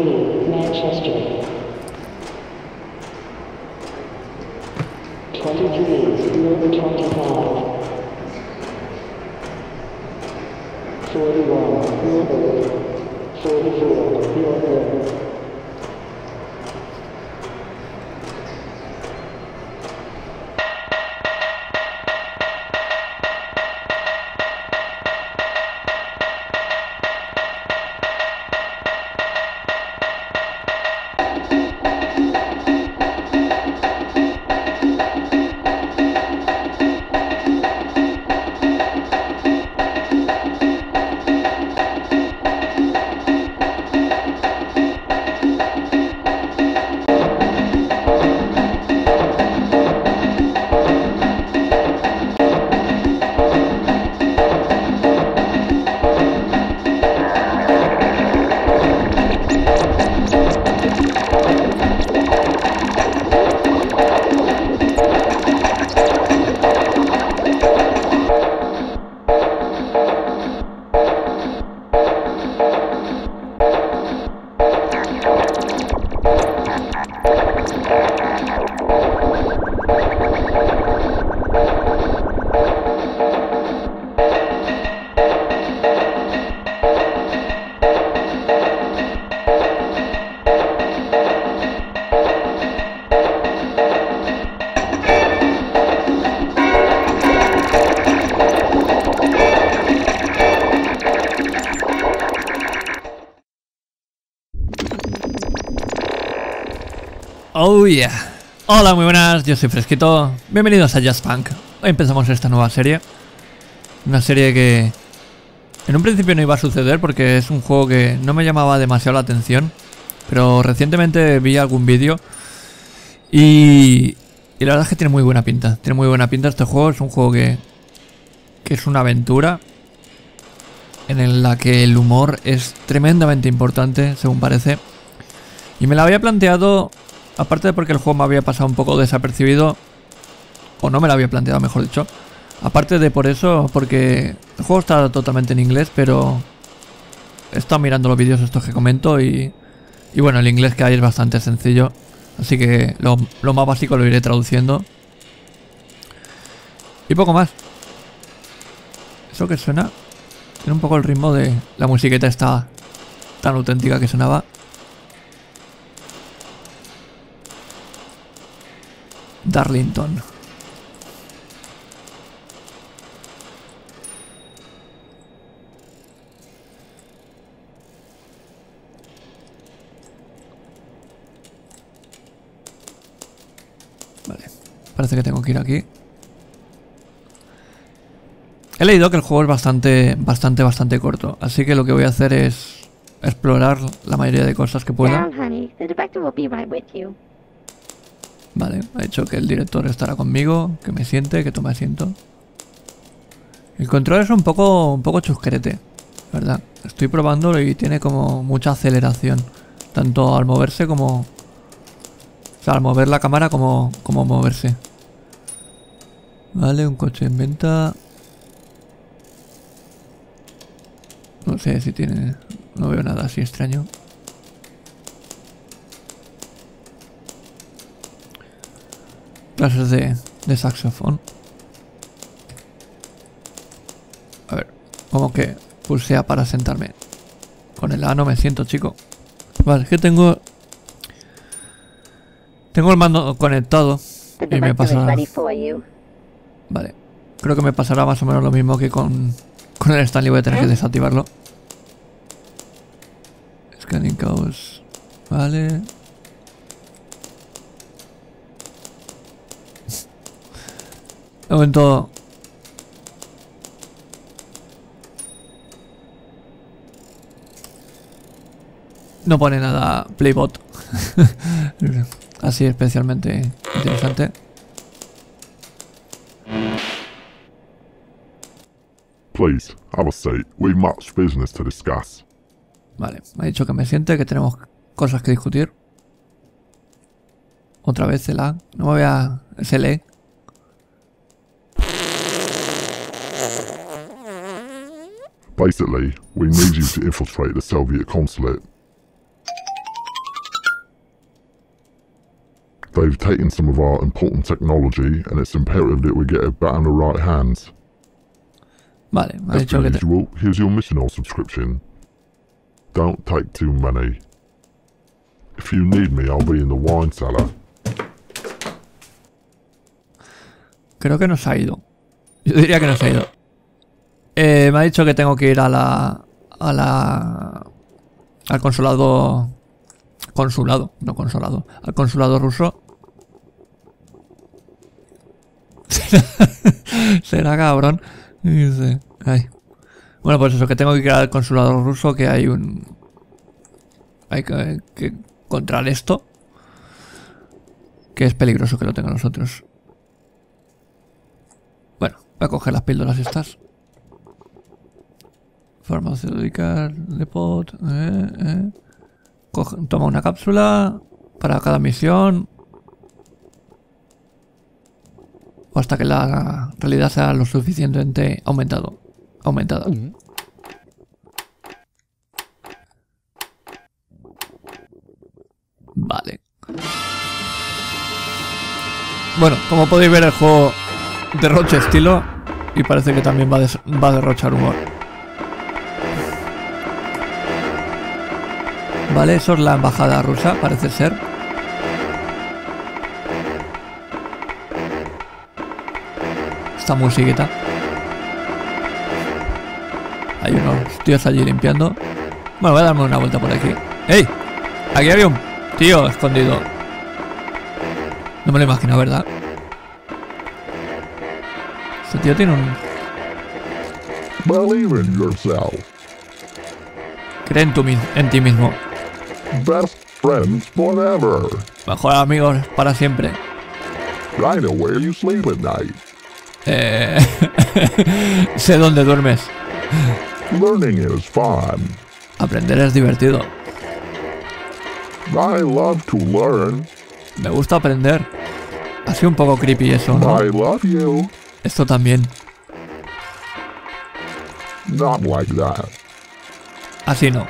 43, Manchester. 23, number 25. 41, York. 44, York. Oh yeah. Hola, muy buenas, yo soy Fresquito. Bienvenidos a Just Punk. Hoy empezamos esta nueva serie. Una serie que en un principio no iba a suceder porque es un juego que no me llamaba demasiado la atención, pero recientemente vi algún vídeo y la verdad es que tiene muy buena pinta. Tiene muy buena pinta este juego. Es un juego que es una aventura en la que el humor es tremendamente importante, según parece. Y me la había planteado, aparte de porque el juego me había pasado un poco desapercibido, o no me lo había planteado, mejor dicho. Aparte de por eso, porque el juego está totalmente en inglés, pero he estado mirando los vídeos estos que comento y bueno, el inglés que hay es bastante sencillo. Así que lo más básico lo iré traduciendo. Y poco más. Eso que suena tiene un poco el ritmo de la musiqueta esta tan auténtica que sonaba. Darlington. Vale, parece que tengo que ir aquí. He leído que el juego es bastante corto, así que lo que voy a hacer es explorar la mayoría de cosas que pueda. Vale, ha dicho que el director estará conmigo, que me siente, que tome asiento. El control es un poco chusquerete, ¿verdad? Estoy probándolo y tiene como mucha aceleración, tanto al moverse como... O sea, al mover la cámara como moverse. Vale, un coche en venta. No sé si tiene... No veo nada así extraño. Clases de saxofón. A ver, como que pulsea para sentarme. Con el A no me siento, chico. Vale, es que tengo el mando conectado y me pasará... Vale, creo que me pasará más o menos lo mismo que con el Stanley. Voy a tener que desactivarlo. Scanning caos. Vale. De momento... No pone nada Playbot. Así especialmente interesante. Please, have a seat. We've much business to discuss. Vale, me ha dicho que me siente, que tenemos cosas que discutir. Otra vez el A. No me voy a... Es el E. Basically, we need you to infiltrate the Soviet consulate. They've taken some of our important technology, and it's imperative that we get it back in the right hands. Vale, me ha As dicho per que te... usual, here's your mission or subscription. Don't take too many. If you need me, I'll be in the wine cellar. Creo que nos ha ido. Yo diría que nos ha ido. Me ha dicho que tengo que ir al consulado... no consulado. Al consulado ruso. Será cabrón. Dice, ay. Bueno, pues eso, que tengo que ir al consulado ruso, que hay un... Hay que encontrar esto. Que es peligroso que lo tengan nosotros. Bueno, voy a coger las píldoras estas. Farmacéutica de pot. Toma una cápsula para cada misión. O hasta que la realidad sea lo suficientemente aumentada. Vale. Bueno, como podéis ver, el juego derrocha estilo y parece que también va a derrochar humor. Vale, eso es la embajada rusa, parece ser. Esta musiquita. Hay unos tíos allí limpiando. Bueno, voy a darme una vuelta por aquí. ¡Ey! Aquí había un tío escondido. No me lo imagino, ¿verdad? Este tío tiene un... Believe in yourself. Cree en ti mismo. Best friends forever. Mejor amigos para siempre. I know where you sleep at night. Sé dónde duermes. Learning is fun. Aprender es divertido. I love to learn. Me gusta aprender. Ha sido un poco creepy eso, ¿no? I love you. Esto también. Not like that. Así no.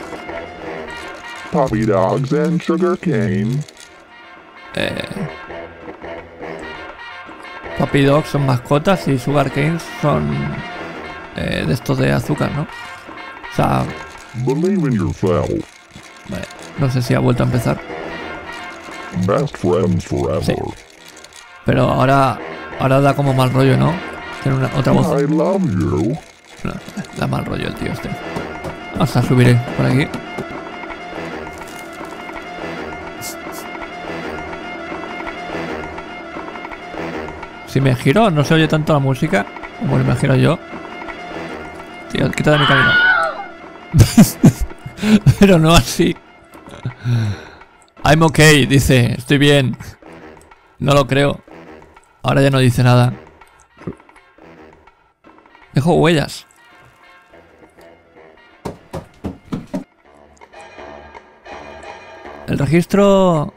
Puppy dogs and sugar cane. Puppy dogs son mascotas y sugar canes son de estos de azúcar, ¿no? O sea, Believe in yourself. vale, no sé si ha vuelto a empezar. Best friends forever. Sí. Pero ahora da como mal rollo, ¿no? Tiene otra voz. I love you. No, da mal rollo el tío este. Vamos a subir por aquí. Si me giro, no se oye tanto la música como me giro yo. Tío, quita de mi camino. Pero no así. I'm okay, dice. Estoy bien. No lo creo. Ahora ya no dice nada. Dejo huellas. El registro...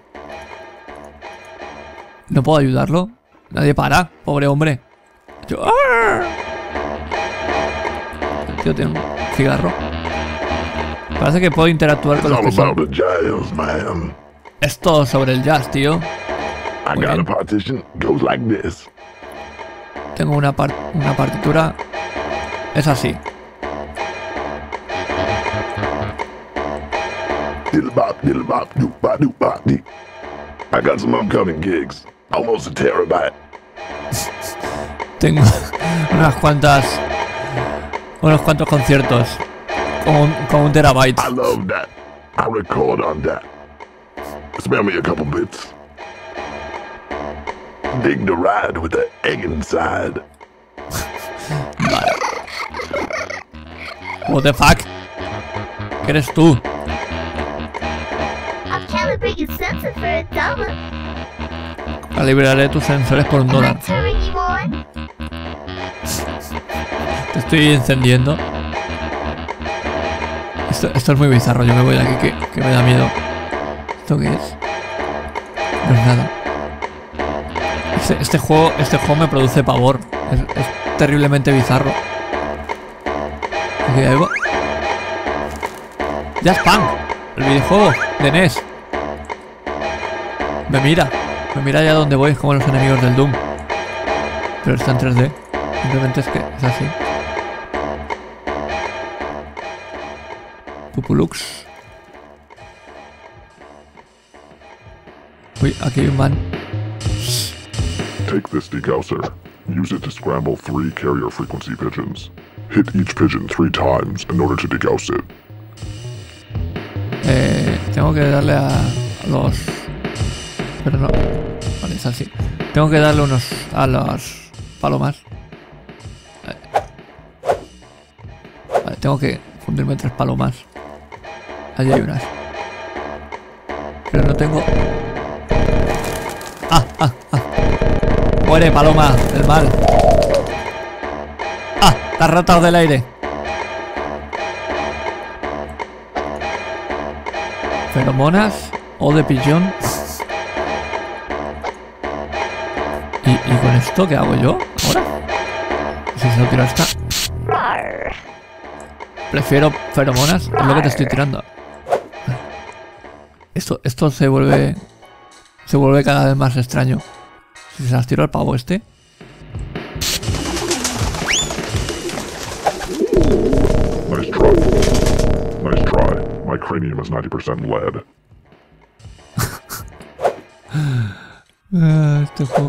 ¿No puedo ayudarlo? Nadie para, pobre hombre. Yo... ¡Arr! El tío tiene un cigarro. Parece que puedo interactuar con It's los all que about son... the jazz, man. Es todo sobre el jazz, tío. I Muy got a bien. partition. Goes like this. Tengo una partitura. Es así. Diddle bop, doop bop, doop bop, dee. I got some upcoming gigs. Almost a terabyte. Tengo unos cuantos conciertos. Con un terabyte. I love that. I record on that. Spare me a couple bits. Dig the ride with the egg inside. What the fuck? ¿Qué eres tú? I'll calibrate your sensor for $1. Calibraré tus sensores por Am I $1. turning you on? Te estoy encendiendo. Esto es muy bizarro. Yo me voy de aquí que me da miedo. ¿Esto qué es? No es nada. Este juego me produce pavor. Es terriblemente bizarro. Aquí hay algo. Jazz Punk, el videojuego de NES. Me mira. Me mira ya dónde voy, es como los enemigos del Doom. Pero está en 3D. Simplemente es que es así. Pupulux. Uy, aquí hay un man. Take this degausser. Use it to scramble 3 carrier frequency pigeons. Hit each pigeon 3 times in order to degauss it. Tengo que darle a los... Pero no... Vale, es así. Tengo que darle unos a las palomas. Vale, tengo que fundirme 3 palomas. Allí hay unas. Pero no tengo... Muere, paloma, el mal. Las ratas del aire. Feromonas o de pigeon. ¿Y con esto qué hago yo ahora? Si se lo tiro a esta. Prefiero feromonas, es lo que te estoy tirando. Esto se vuelve cada vez más extraño. Si se las tiro al pavo este. Nice try. Nice try. My cranium is 90% lead. Este juego...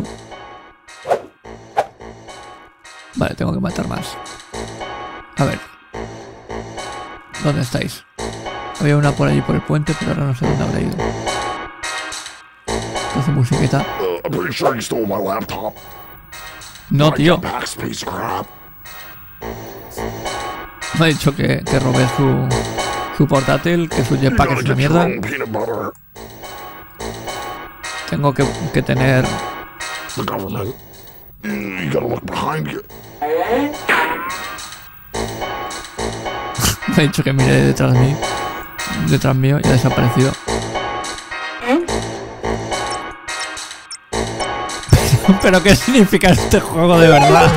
Vale, tengo que matar más. A ver. ¿Dónde estáis? Había una por allí por el puente, pero ahora no sé dónde habrá ido. Hace musiqueta. I'm pretty sure you stole my laptop. No, tío. Packs piece of crap. Me ha dicho que robé su portátil, que su jetpack es una mierda. Peanut butter. Tengo que tener... The government. You gotta look behind you. Me ha dicho que mire detrás mío y ha desaparecido. ¿Pero qué significa este juego de verdad?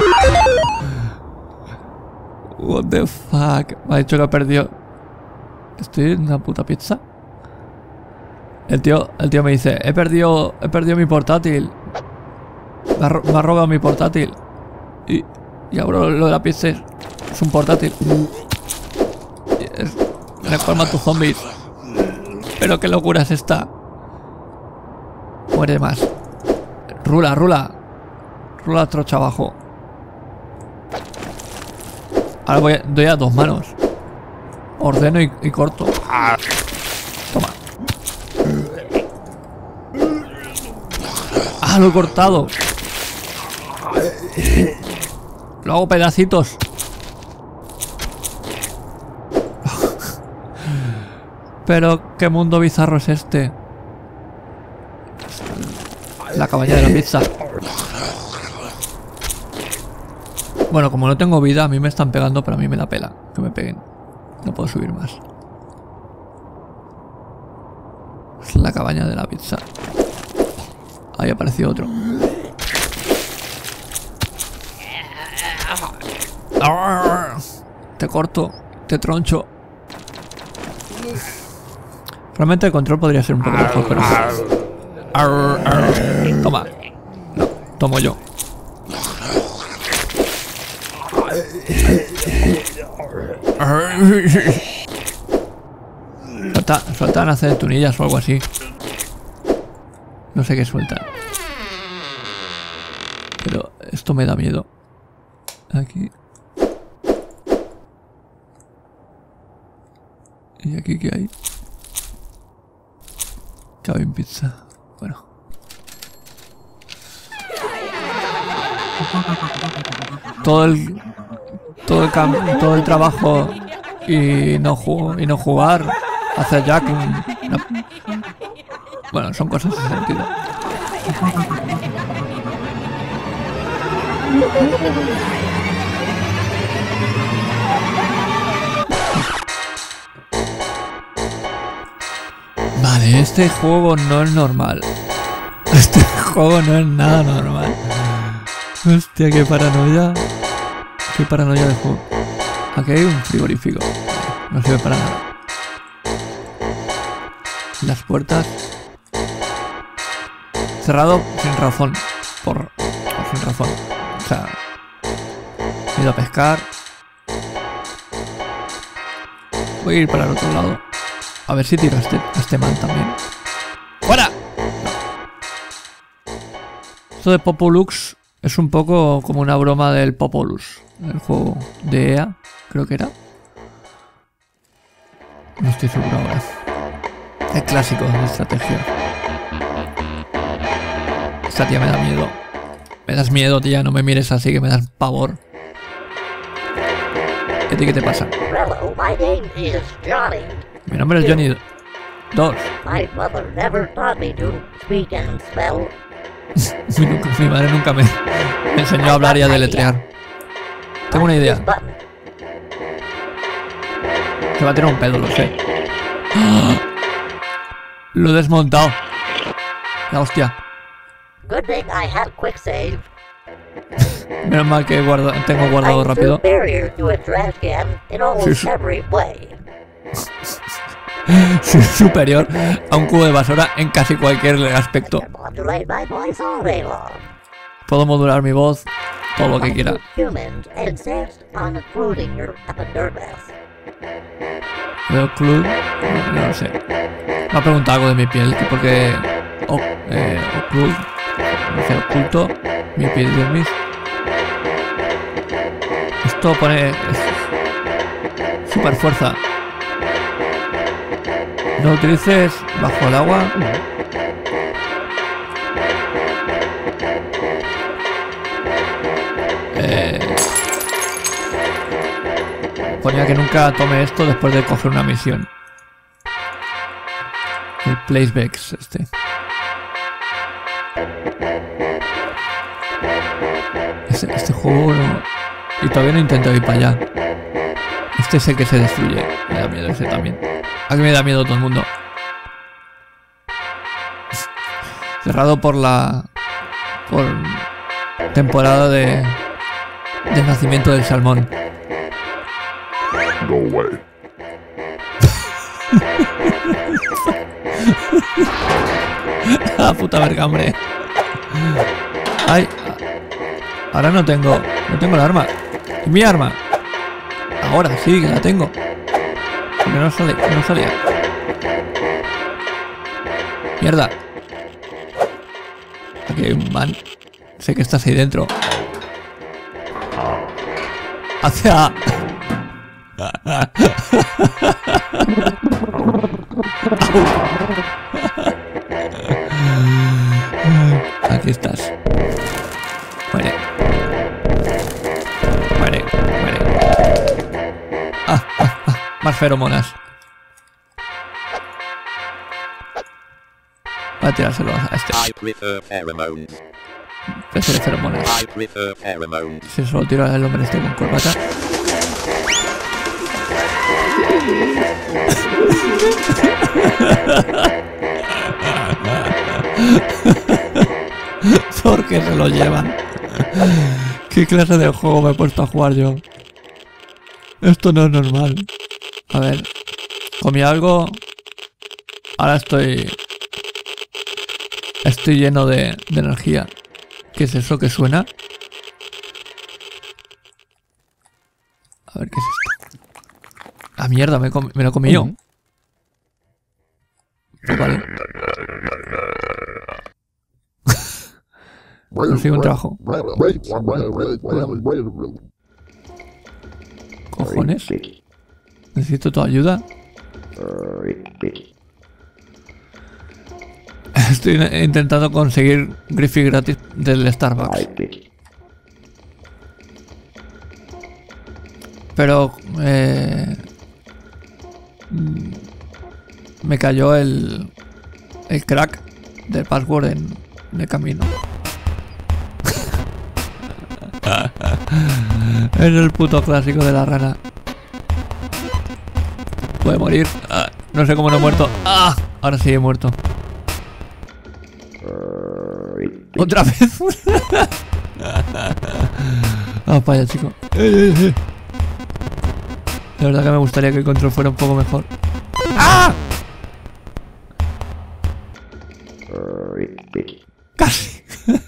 What the fuck. Me ha dicho que ha perdido... ¿Estoy en una puta pizza? El tío me dice, he perdido mi portátil. Me ha robado mi portátil. Y abro lo de la pizza. Es un portátil. Reforma tus zombies. Pero qué locura es esta. Muere más. Rula trocha abajo. Ahora doy a 2 manos. Ordeno y corto. Toma. Lo he cortado. Lo hago pedacitos. Pero qué mundo bizarro es este. La cabaña de la pizza. Bueno, como no tengo vida, a mí me están pegando, pero a mí me da pela que me peguen. No puedo subir más. Es la cabaña de la pizza. Ahí apareció otro. Te corto, te troncho. Realmente el control podría ser un poco mejor, pero... Toma. No, tomo yo. Sueltan acetunillas o algo así. No sé qué sueltan. Pero esto me da miedo. Aquí. ¿Y aquí qué hay? Cabin pizza. Bueno. Todo el trabajo y no jugar hacia Jack. No. Bueno, son cosas sin sentido. Vale, este juego no es normal. Este juego no es nada normal. Hostia, qué paranoia. Qué paranoia de juego. Aquí hay un frigorífico. No sirve para nada. Las puertas cerrado sin razón. Por sin razón. O sea, he ido a pescar. Voy a ir para el otro lado. A ver si tiro a este man también. ¡Fuera! Esto de Popolux es un poco como una broma del Popolus. El juego de EA, creo que era. No estoy seguro ahora. El clásico de estrategia. Esta tía me da miedo. Me das miedo, tía. No me mires así que me das pavor. ¿A ti qué te pasa? Hello, my name is Johnny. Mi nombre es Johnny 2. My mother never taught me to speak and spell. Mi madre nunca me enseñó a hablar y a deletrear. Tengo una idea. This button. Se va a tirar un pedo, lo sé. ¡Ah! Lo he desmontado. La hostia. Good thing I had quick save. Menos mal que tengo guardado I'm rápido. superior to a trash can in almost Sí. every way. Soy superior a un cubo de basura en casi cualquier aspecto. I modulate my voice all day long. Puedo modular mi voz todo lo que quiera. Humans insist on including your epidermis. ¿Veo club? No lo sé. Me ha preguntado algo de mi piel, que porque club, no sé, oculto mi piel de mis. Esto pone super fuerza. No utilices bajo el agua. Ponía que nunca tome esto después de coger una misión. El Placebex este. Este juego no... Y todavía no intento ir para allá. Este es el que se destruye. Me da miedo ese también. A mí me da miedo todo el mundo. Cerrado por temporada de nacimiento del salmón. Go away. Ah, puta verga, hombre. Ay. Ahora no tengo el arma. ¿Y mi arma? Ahora sí que la tengo. Porque no salía. Mierda. Aquí hay un man. Sé que estás ahí dentro. Hacia... Aquí estás. Muere. Más feromonas. Va a tirárselo a este. I prefer pheromones. Prefiere feromonas. I prefer pheromones. Si solo tiro al hombre este con corbata. ¿Por qué se lo llevan? ¿Qué clase de juego me he puesto a jugar yo? Esto no es normal. A ver. Comí algo. Ahora estoy lleno de energía. ¿Qué es eso que suena? A ver, ¿qué es esto? Ah, mierda, me lo comí yo. Vale. Consigo un trabajo. Cojones. Necesito tu ayuda. Estoy intentando conseguir Griffy gratis del Starbucks. Pero me cayó el crack del password en el camino. Es el puto clásico de la rana. Puede morir. Ah, no sé cómo no he muerto. Ah, ahora sí he muerto. Otra vez. Ah, vaya, chico. De verdad que me gustaría que el control fuera un poco mejor. ¡Ah! casi.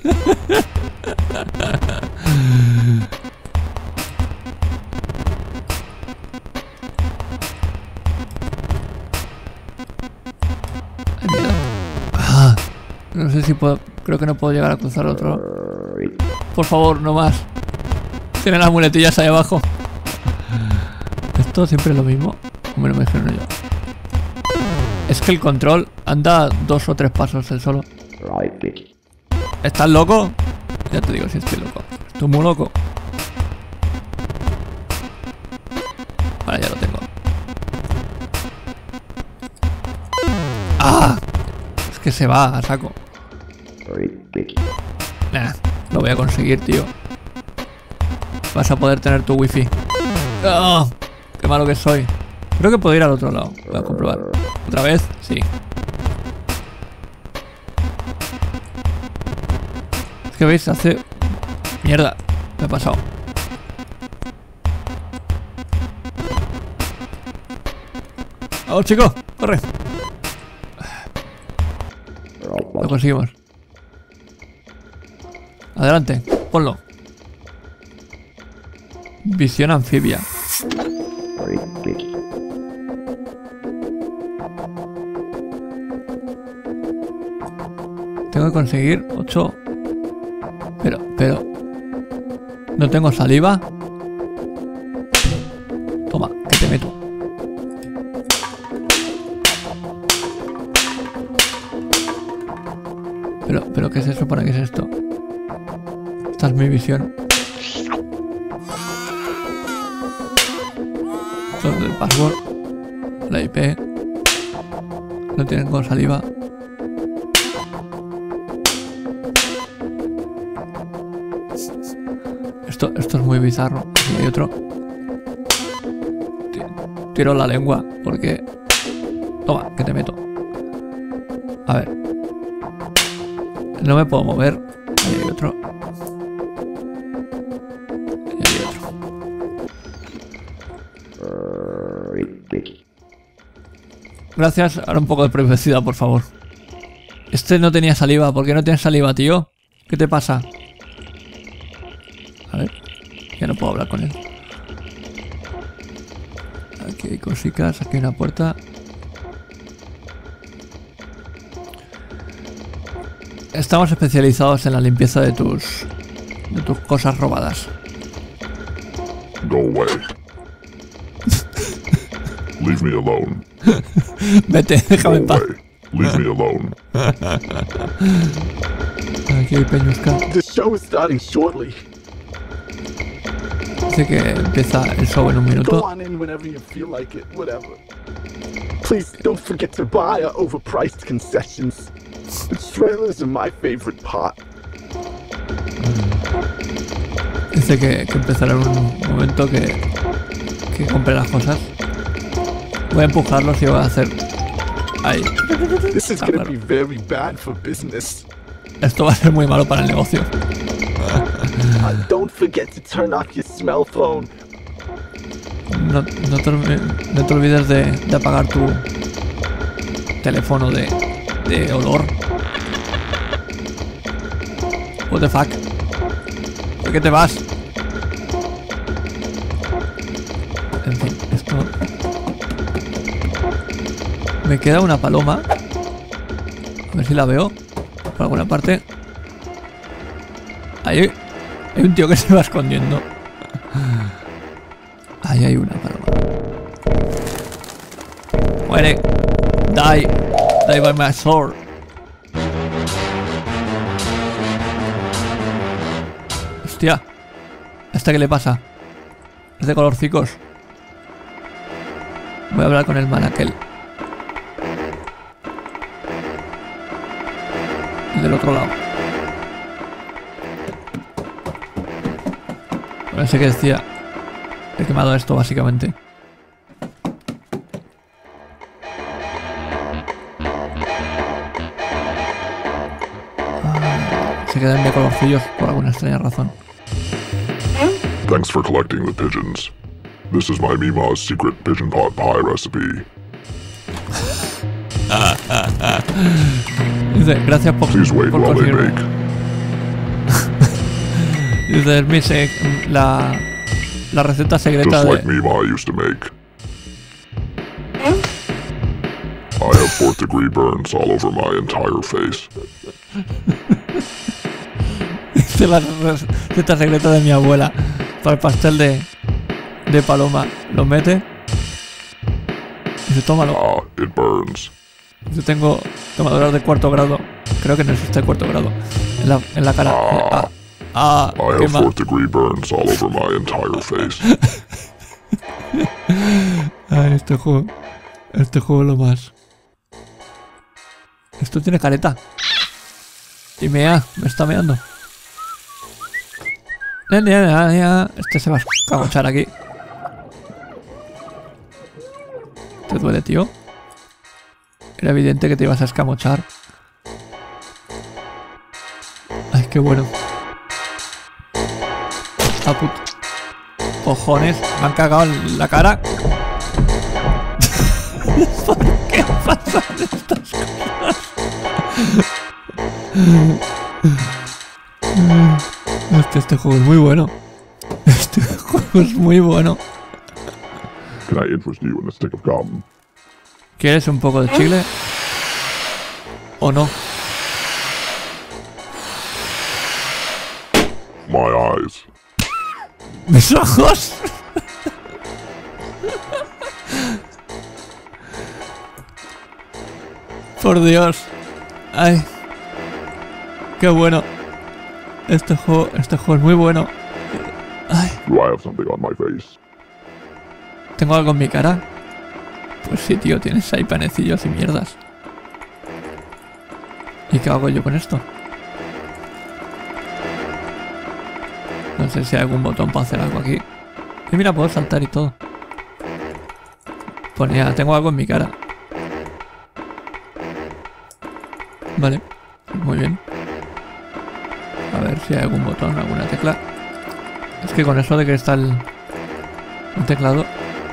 Ay, miedo. Ah, no sé si puedo. Creo que no puedo llegar a cruzar otro. Por favor, no más. Tienen las muletillas ahí abajo. Esto siempre es lo mismo. Como me lo imagino yo. Es que el control anda 2 o 3 pasos él solo. ¿Estás loco? Ya te digo si estoy loco. Estoy muy loco. Vale, ya lo tengo. ¡Ah! Es que se va a saco. Nah, lo voy a conseguir, tío. Vas a poder tener tu wifi. ¡Oh! ¡Qué malo que soy! Creo que puedo ir al otro lado. Voy a comprobar. ¿Otra vez? Sí. Es que veis, hace... Mierda, me he pasado. ¡Vamos, chicos! ¡Corre! Lo conseguimos. Adelante, ponlo. Visión anfibia. Tengo que conseguir 8. Pero... ¿No tengo saliva? Toma, que te meto. Pero ¿qué se supone que es esto? Esta es mi visión. Esto es el password. La IP. No tengo saliva. Esto es muy bizarro. Aquí hay otro. Tiro la lengua porque... Toma, que te meto. A ver. No me puedo mover. Ahí hay otro. Ahí hay otro. Gracias. Ahora un poco de privacidad, por favor. Este no tenía saliva. ¿Por qué no tienes saliva, tío? ¿Qué te pasa? A ver. Ya no puedo hablar con él. Aquí hay cositas. Aquí hay una puerta. Estamos especializados en la limpieza de tus cosas robadas. Go away. Leave me alone. Vete, Go déjame en paz. away. Leave me alone. Aquí hay peñusca. The show is starting shortly. Dice que empieza el show en un Go minuto. on in whenever you feel like it, whatever. Please don't forget to buy our overpriced concessions. The trailers are my favorite part. Dice que empezará en un momento que compre las cosas. Voy a empujarlos y voy a hacer... Ahí. This is Ah, gonna claro. be very bad for business. Esto va a ser muy malo para el negocio. Don't forget to turn off your smell phone. No te olvides de apagar tu teléfono de olor. What the fuck? ¿Por qué te vas? En fin, esto... Me queda una paloma. A ver si la veo por alguna parte. Ahí hay un tío que se va escondiendo. Ahí hay una paloma. Muere. Die by my sword. Hostia. ¿Esta qué le pasa? Es de colorcicos. Voy a hablar con el man aquel. El del otro lado. No sé qué decía. He quemado esto básicamente. Se quedan de colorcillos por alguna extraña razón. Thanks for collecting the pigeons. This is my Mima's secret pigeon pot pie recipe. Dice Dice, gracias por Please wait while they conseguirlo. bake. Dice, es mi la receta secreta Just like de... me Ma used to make. I have 4th degree burns all over my entire face. Dice la receta secreta de mi abuela para el pastel de paloma. Lo mete. Dice, tómalo. Ah, it burns. Yo tengo quemaduras de 4º grado. Creo que no existe el 4º grado. En la cara. I have Quema. 4th degree burns all over my entire face. Ay, este juego es lo más. Esto tiene careta. Y me está meando. Este se va a escamochar aquí. ¿Te duele, tío? Era evidente que te ibas a escamochar. Ay, qué bueno. Ah, cojones, me han cagado en la cara. ¿Por qué pasan estas cosas? Este juego es muy bueno. Este juego es muy bueno. Can I interest you in a stick of gum? ¿Quieres un poco de chicle? ¿O no? My eyes. ¡Mis ojos! Por Dios. Ay. Qué bueno. Este juego es muy bueno. Ay. Do I have something on my face? ¿Tengo algo en mi cara? Pues sí, tío, tienes ahí panecillos y mierdas. ¿Y qué hago yo con esto? No sé si hay algún botón para hacer algo aquí. Y mira, puedo saltar y todo. Ponía, tengo algo en mi cara. Vale, muy bien. A ver si hay algún botón, alguna tecla. Es que con eso de que está el teclado,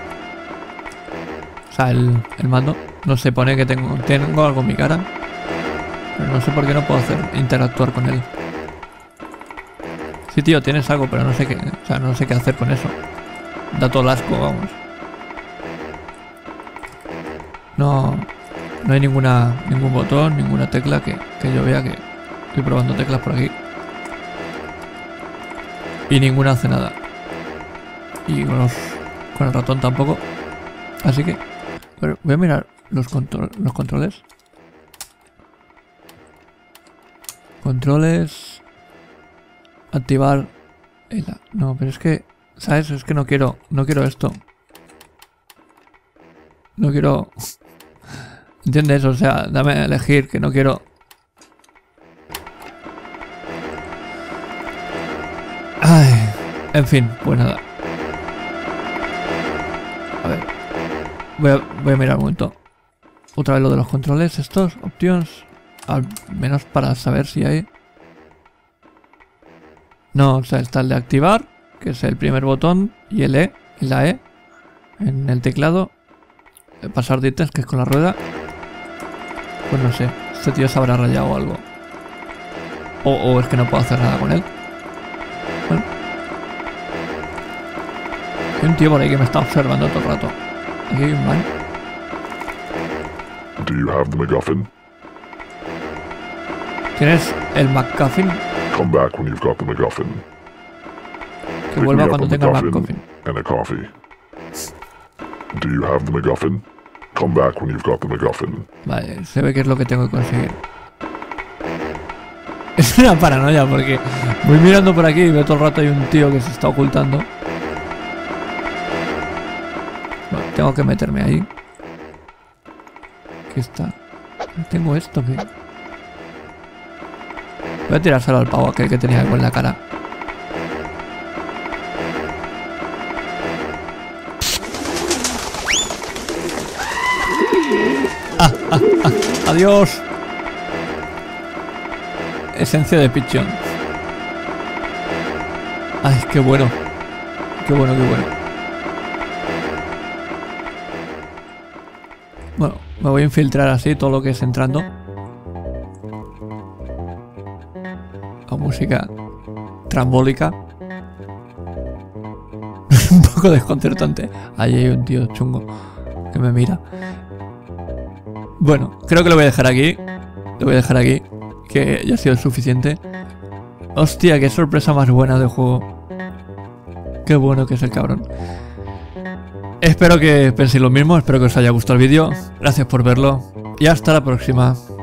o sea, el mando, no se pone que tengo algo en mi cara. Pero no sé por qué no puedo interactuar con él. Sí, tío, tienes algo, pero no sé qué, o sea, no sé qué hacer con eso. Da todo el asco, vamos. No hay ningún botón, ninguna tecla que yo vea que estoy probando teclas por aquí. Y ninguna hace nada. Y con el ratón tampoco. Así que bueno, voy a mirar los controles. Controles. Activar no, pero es que, ¿sabes? Es que no quiero esto. No quiero. ¿Entiendes? O sea, dame a elegir que no quiero. Ay, en fin, pues nada. A ver. Voy a mirar un momento. Otra vez lo de los controles, estos, options. Al menos para saber si hay. No, o sea, está el de activar, que es el primer botón, y el E, y la E, en el teclado. Pasar de ítems, que es con la rueda. Pues no sé, este tío se habrá rayado algo. O es que no puedo hacer nada con él. Bueno. Hay un tío por ahí que me está observando todo el rato. Aquí hay un man. Do you have the MacGuffin? ¿Tienes el MacGuffin? Come back when you've got the MacGuffin. Que Pick vuelva me up cuando a tenga el MacGuffin MacGuffin. and a coffee. Do you have the MacGuffin? Come back when you've got the MacGuffin. Vale, se ve que es lo que tengo que conseguir. Es una paranoia porque voy mirando por aquí y veo todo el rato hay un tío que se está ocultando. Bueno, tengo que meterme ahí. ¿Qué está? Tengo esto que... Voy a tirárselo al pavo aquel que tenía algo en la cara. Adiós. Esencia de pichón. Ay, qué bueno. Qué bueno, qué bueno. Bueno, me voy a infiltrar así todo lo que es entrando. con música trambólica. Un poco desconcertante. Ahí hay un tío chungo que me mira. Bueno, creo que lo voy a dejar aquí. Lo voy a dejar aquí, que ya ha sido suficiente. Hostia, qué sorpresa más buena de juego. Qué bueno que es el cabrón. Espero que penséis lo mismo, espero que os haya gustado el vídeo. Gracias por verlo y hasta la próxima.